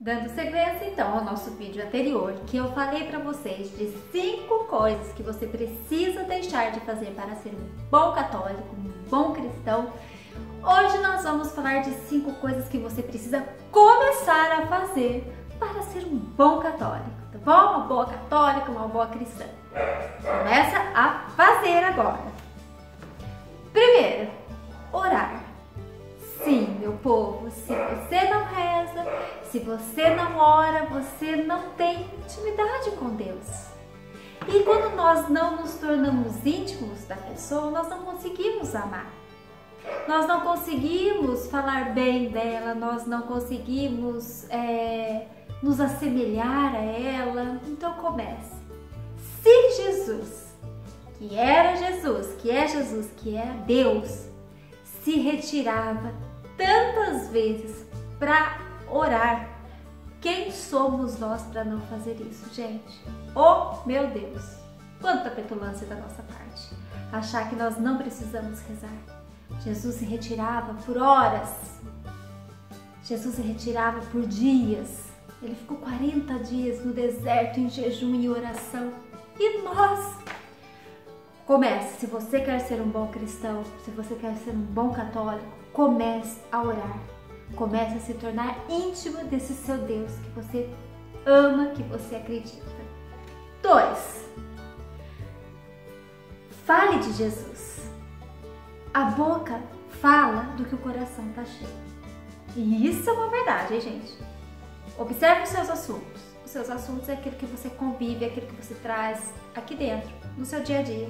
Dando sequência então ao nosso vídeo anterior, que eu falei para vocês de 5 coisas que você precisa deixar de fazer para ser um bom católico, um bom cristão. Hoje nós vamos falar de 5 coisas que você precisa começar a fazer para ser um bom católico, tá bom? Uma boa católica, uma boa cristã. Começa a fazer agora. Primeiro, orar. Sim, meu povo, se você não reza, se você não ora, você não tem intimidade com Deus. E quando nós não nos tornamos íntimos da pessoa, nós não conseguimos amar. Nós não conseguimos falar bem dela, nós não conseguimos nos assemelhar a ela. Então comece. Se Jesus, que era Jesus, que é Jesus, que é Deus, se retirava tantas vezes para orar, quem somos nós para não fazer isso, gente? Oh, meu Deus! Quanta petulância da nossa parte! Achar que nós não precisamos rezar. Jesus se retirava por horas. Jesus se retirava por dias. Ele ficou 40 dias no deserto em jejum e oração. E nós? Comece, se você quer ser um bom cristão, se você quer ser um bom católico, comece a orar. Comece a se tornar íntimo desse seu Deus que você ama, que você acredita. 2. Fale de Jesus. A boca fala do que o coração está cheio. E isso é uma verdade, hein, gente? Observe os seus assuntos. Os seus assuntos é aquilo que você convive, é aquilo que você traz aqui dentro, no seu dia a dia.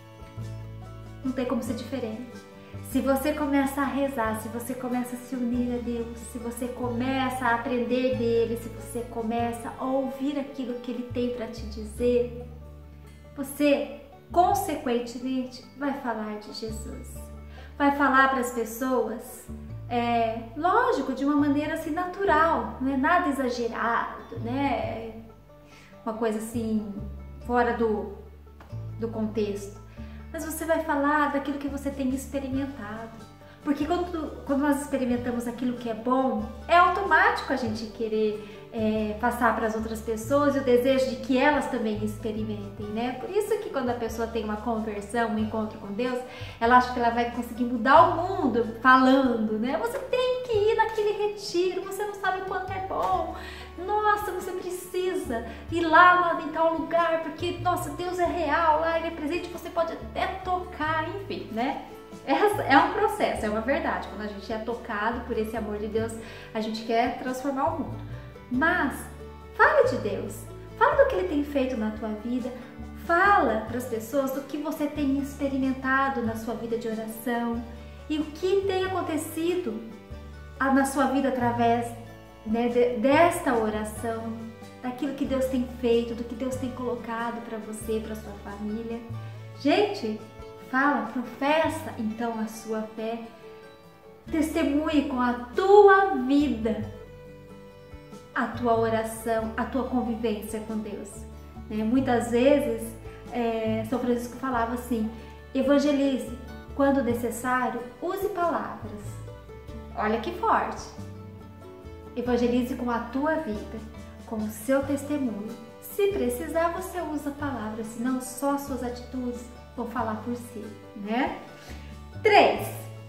Não tem como ser diferente. Se você começa a rezar, se você começa a se unir a Deus, se você começa a aprender dele, se você começa a ouvir aquilo que ele tem para te dizer, você, consequentemente, vai falar de Jesus. Vai falar para as pessoas, lógico, de uma maneira assim natural, não é nada exagerado, né? Uma coisa assim, fora do contexto. Mas você vai falar daquilo que você tem experimentado. Porque quando nós experimentamos aquilo que é bom, é automático a gente querer passar para as outras pessoas e o desejo de que elas também experimentem, né? Por isso que quando a pessoa tem uma conversão, um encontro com Deus, ela acha que ela vai conseguir mudar o mundo falando, né? Você tem que ir naquele retiro, você não sabe o quanto é bom. Nossa, você precisa ir lá em tal lugar, porque, nossa, Deus é real, lá ele é presente, você pode até tocar, enfim, né? É um processo, é uma verdade. Quando a gente é tocado por esse amor de Deus, a gente quer transformar o mundo. Mas, fala de Deus, fala do que Ele tem feito na tua vida, fala para as pessoas do que você tem experimentado na sua vida de oração e o que tem acontecido na sua vida através, né, desta oração, daquilo que Deus tem feito, do que Deus tem colocado para você, para sua família. Gente, fala, professa então a sua fé, testemunhe com a tua vida a tua oração, a tua convivência com Deus. Muitas vezes, São Francisco falava assim, evangelize, quando necessário, use palavras. Olha que forte! Evangelize com a tua vida, com o seu testemunho. Se precisar, você usa palavras, senão só as suas atitudes vão falar por si, né? 3.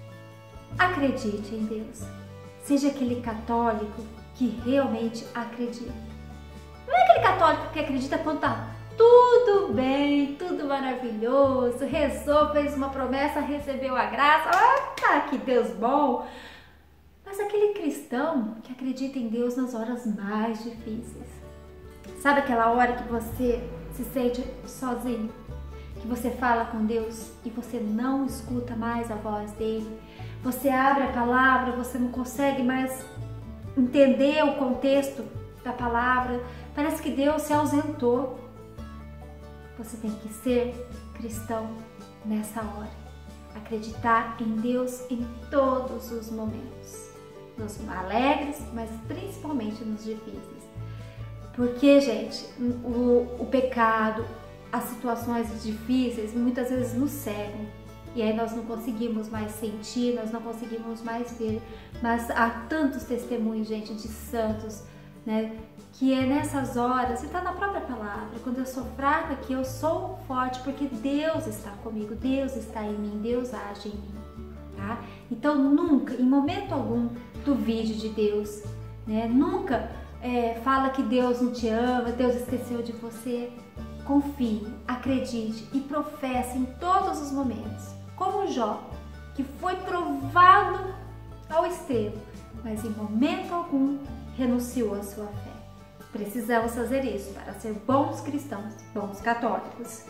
Acredite em Deus. Seja aquele católico que realmente acredita. Não é aquele católico que acredita quando tá tudo bem, tudo maravilhoso, rezou, fez uma promessa, recebeu a graça, que Deus bom. Mas aquele cristão que acredita em Deus nas horas mais difíceis. Sabe aquela hora que você se sente sozinho? Que você fala com Deus e você não escuta mais a voz dele? Você abre a palavra, você não consegue mais entender o contexto da palavra, parece que Deus se ausentou. Você tem que ser cristão nessa hora, acreditar em Deus em todos os momentos, nos alegres, mas principalmente nos difíceis. Porque, gente, o pecado, as situações difíceis muitas vezes nos cegam. E aí nós não conseguimos mais sentir, nós não conseguimos mais ver. Mas há tantos testemunhos, gente, de santos né? Que é nessas horas, e está na própria palavra, quando eu sou fraca, que eu sou forte, porque Deus está comigo, Deus está em mim, Deus age em mim, tá? Então nunca, em momento algum, duvide de Deus, né? Nunca fala que Deus não te ama, Deus esqueceu de você. Confie, acredite e professe em todos os momentos, como Jó, que foi provado ao extremo, mas em momento algum renunciou à sua fé. Precisamos fazer isso para ser bons cristãos, bons católicos.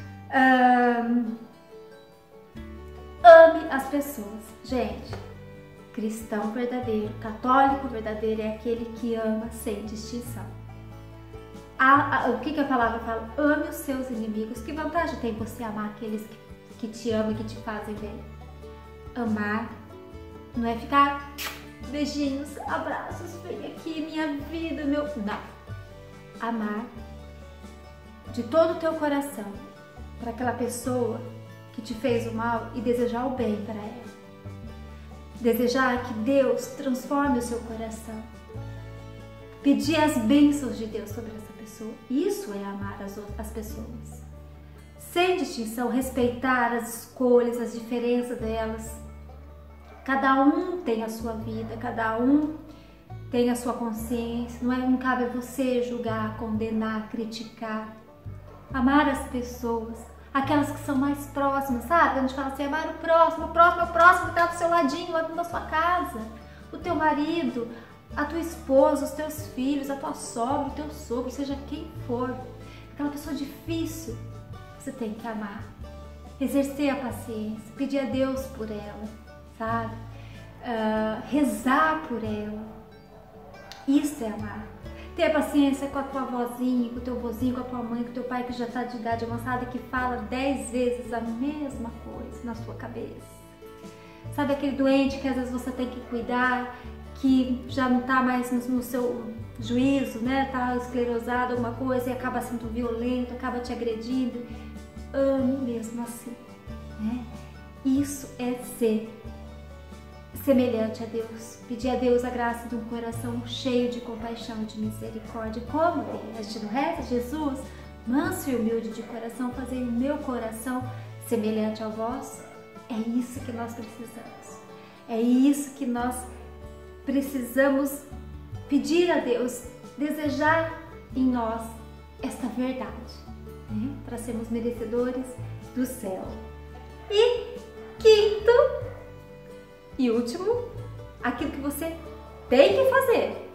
Ame as pessoas. Gente, cristão verdadeiro, católico verdadeiro é aquele que ama sem distinção. O que a palavra fala? Ame os seus inimigos. Que vantagem tem você amar aqueles que te amam e que te fazem bem? Amar não é ficar beijinhos, abraços, vem aqui, minha vida, meu... Não. Amar de todo o teu coração para aquela pessoa que te fez o mal e desejar o bem para ela. Desejar que Deus transforme o seu coração. Pedir as bênçãos de Deus sobre essa pessoa. Isso é amar as pessoas. Sem distinção, respeitar as escolhas, as diferenças delas. Cada um tem a sua vida, cada um tem a sua consciência. Não cabe a você julgar, condenar, criticar. Amar as pessoas, aquelas que são mais próximas, sabe? A gente fala assim, amar o próximo que está do seu ladinho, lá da sua casa. O teu marido, a tua esposa, os teus filhos, a tua sogra, o teu sogro, seja quem for. Aquela pessoa difícil, você tem que amar. Exercer a paciência, pedir a Deus por ela, sabe? Rezar por ela. Isso é amar. Ter paciência com a tua avózinha, com o teu vozinho, com a tua mãe, com o teu pai que já está de idade avançada e que fala 10 vezes a mesma coisa na sua cabeça. Sabe aquele doente que às vezes você tem que cuidar, que já não está mais no seu juízo, né? Está esclerosado, alguma coisa e acaba sendo violento, acaba te agredindo. Ame mesmo assim, né? Isso é ser semelhante a Deus, pedir a Deus a graça de um coração cheio de compaixão e de misericórdia, como a gente não reza? Jesus, manso e humilde de coração, fazei o meu coração semelhante ao vosso. É isso que nós precisamos, é isso que nós precisamos pedir a Deus, desejar em nós esta verdade, né? Para sermos merecedores do céu. E quinto e último, aquilo que você tem que fazer.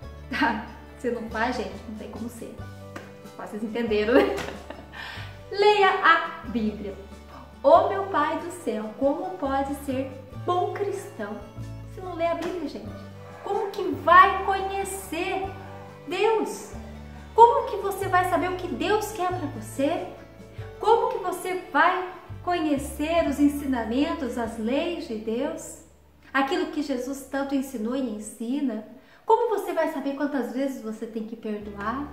Se não faz, gente, não tem como ser. Vocês entenderam, né? Leia a Bíblia. Ô meu Pai do céu, como pode ser bom cristão se não lê a Bíblia, gente? Como que vai conhecer Deus? Como que você vai saber o que Deus quer para você? Como que você vai conhecer os ensinamentos, as leis de Deus? Aquilo que Jesus tanto ensinou e ensina? Como você vai saber quantas vezes você tem que perdoar?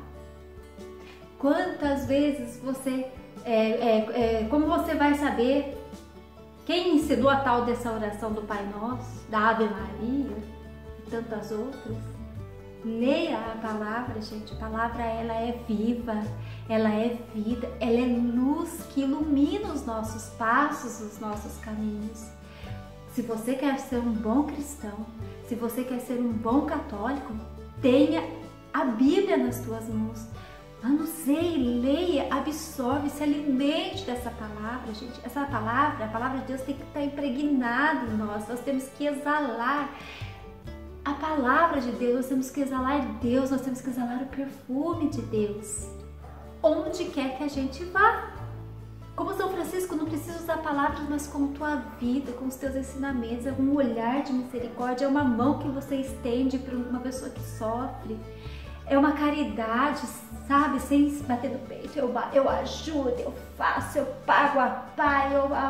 Quantas vezes você... como você vai saber quem ensinou a tal dessa oração do Pai Nosso, da Ave Maria e tantas outras? Leia a palavra, gente. A palavra, ela é viva, ela é vida, ela é luz que ilumina os nossos passos, os nossos caminhos. Se você quer ser um bom cristão, se você quer ser um bom católico, tenha a Bíblia nas tuas mãos. Manuseie, leia, absorve, se alimente dessa palavra, gente. Essa palavra, a palavra de Deus tem que estar impregnada em nós. Nós temos que exalar a palavra de Deus, nós temos que exalar Deus, nós temos que exalar o perfume de Deus. Onde quer que a gente vá. Como São Francisco, não precisa usar palavras, mas com tua vida, com os teus ensinamentos, é um olhar de misericórdia, é uma mão que você estende para uma pessoa que sofre, é uma caridade, sabe, sem se bater no peito, eu ajudo, eu faço, eu pago a pai,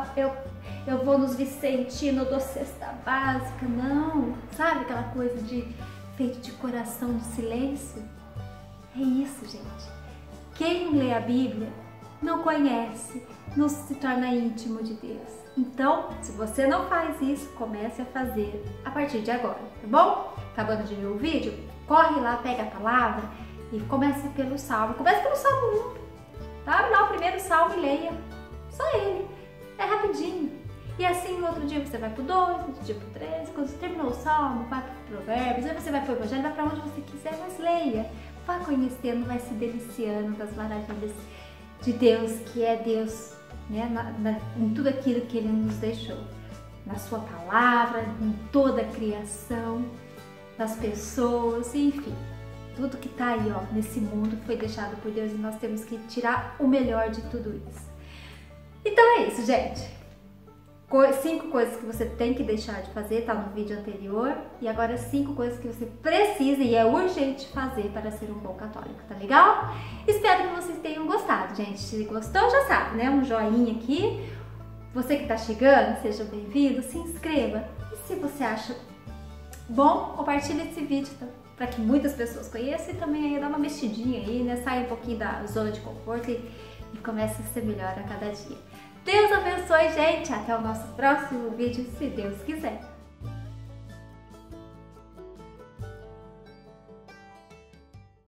eu vou nos Vicentinos, dou cesta básica, não, sabe aquela coisa de feito de coração, de silêncio? É isso, gente. Quem não lê a Bíblia não conhece, não se torna íntimo de Deus. Então, se você não faz isso, comece a fazer a partir de agora, tá bom? Acabando de ver o vídeo? corre lá, pega a palavra e comece pelo Salmo. Comece pelo Salmo 1, tá? Abre lá o primeiro Salmo e leia. Só ele. É rapidinho. E assim, no outro dia você vai pro 2, no outro dia pro 3. Quando você terminou o Salmo, vai pro Provérbios, aí você vai pro Evangelho, vai pra onde você quiser, mas leia. Vá conhecendo, vai se deliciando das maravilhas de Deus, que é Deus, né? Em tudo aquilo que Ele nos deixou. Na sua palavra, em toda a criação, nas pessoas, enfim. Tudo que tá aí, ó, nesse mundo foi deixado por Deus e nós temos que tirar o melhor de tudo isso. Então é isso, gente. 5 coisas que você tem que deixar de fazer, tá no vídeo anterior. E agora 5 coisas que você precisa e é urgente fazer para ser um bom católico, tá legal? Espero que vocês tenham gostado, gente. Se gostou, já sabe, né? Um joinha aqui. Você que tá chegando, seja bem-vindo, se inscreva. E se você acha bom, compartilhe esse vídeo para que muitas pessoas conheçam e também aí dá uma mexidinha aí, né? Sai um pouquinho da zona de conforto e comece a ser melhor a cada dia. Deus abençoe, gente! Até o nosso próximo vídeo, se Deus quiser!